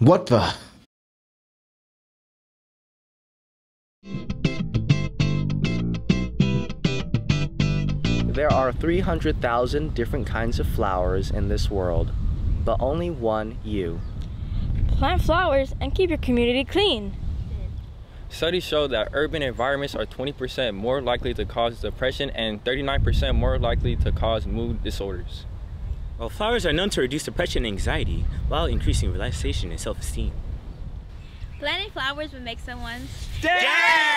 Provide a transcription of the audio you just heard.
What the? There are 300,000 different kinds of flowers in this world, but only one you. Plant flowers and keep your community clean. Studies show that urban environments are 20% more likely to cause depression and 39% more likely to cause mood disorders. Well, flowers are known to reduce depression and anxiety while increasing relaxation and self-esteem. Planting flowers would make someone's day!